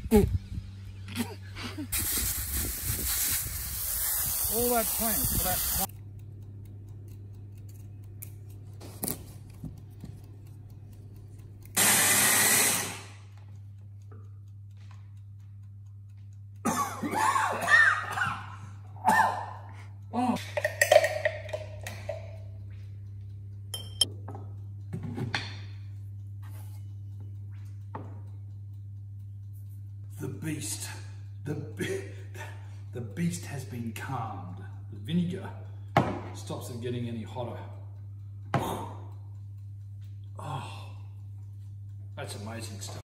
All that plank for that. Oh. The beast has been calmed. The vinegar stops it getting any hotter. Oh, that's amazing stuff.